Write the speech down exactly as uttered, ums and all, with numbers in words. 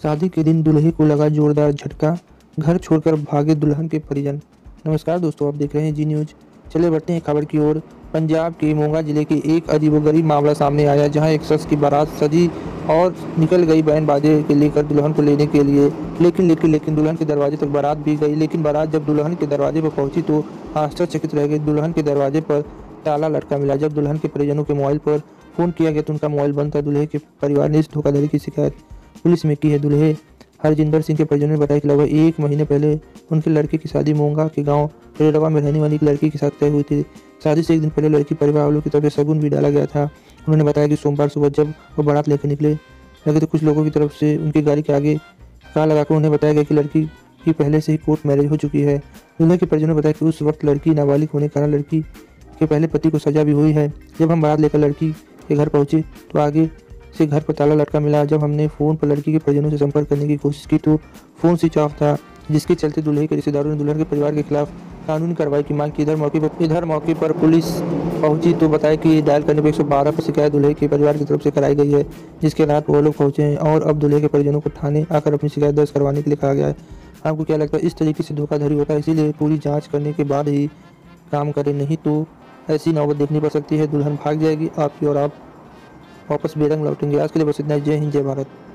शादी के दिन दूल्हे को लगा जोरदार झटका, घर छोड़कर भागे दुल्हन के परिजन। नमस्कार दोस्तों, आप देख रहे हैं जी न्यूज। चले बढ़ते हैं खबर की ओर। पंजाब के मोगा जिले के एक अजीबोगरीब मामला सामने आया, जहां एक शख्स की बारात सजी और निकल गई बैंड बाजे के लेकर दुल्हन को लेने के लिए। लेकिन लेकिन लेकिन दुल्हन के दरवाजे तक बारात भी गई, लेकिन बारात जब दुल्हन के दरवाजे पर पहुंची तो आश्चर्यचकित रह गई। दुल्हन के दरवाजे पर ताला लटका मिला। जब दुल्हन के परिजनों के मोबाइल पर फोन किया गया तो उनका मोबाइल बंद था। दुल्हे के परिवार ने इस धोखाधड़ी की शिकायत पुलिस में की है। दुल्हे हरजिंदर सिंह के परिजनों ने बताया कि लगभग एक महीने पहले उनके लड़के की शादी मोंगा के गांव रेडवा में रहने वाली एक लड़की के साथ तय हुई थी। शादी से एक दिन पहले लड़की परिवार वालों की तरफ से शगुन भी डाला गया था। उन्होंने बताया कि सोमवार सुबह जब वो बारात लेकर निकले लगे तो कुछ लोगों की तरफ से उनकी गाड़ी के आगे कार लगाकर उन्हें बताया गया कि लड़की की पहले से ही कोर्ट मैरिज हो चुकी है। दूल्हे के परिजनों ने बताया कि उस वक्त लड़की नाबालिग होने के कारण लड़की के पहले पति को सजा भी हुई है। जब हम बारात लेकर लड़की के घर पहुंचे तो आगे से घर पर ताला लटका मिला। जब हमने फ़ोन पर लड़की के परिजनों से संपर्क करने की कोशिश की तो फ़ोन स्विच ऑफ था, जिसके चलते दूल्हे के रिश्तेदारों ने दुल्हन के परिवार के खिलाफ कानूनी कार्रवाई की मांग की। इधर मौके पर इधर मौके पर पुलिस पहुंची तो बताया कि डायल करने पर एक सौ बारह पर शिकायत दूल्हे के परिवार की तरफ से कराई गई है, जिसके रात वो लोग पहुंचे हैं और अब दूल्हे के परिजनों को थाने आकर अपनी शिकायत दर्ज करवाने के लिए कहा गया है। आपको क्या लगता है, इस तरीके से धोखाधड़ी होता है? इसीलिए पूरी जाँच करने के बाद ही काम करें, नहीं तो ऐसी नौबत देखनी पड़ सकती है। दुल्हन भाग जाएगी आपकी और आप वापस बेरंग लौटेंगे। आज के लिए बस इतना ही। जय हिंद, जय भारत।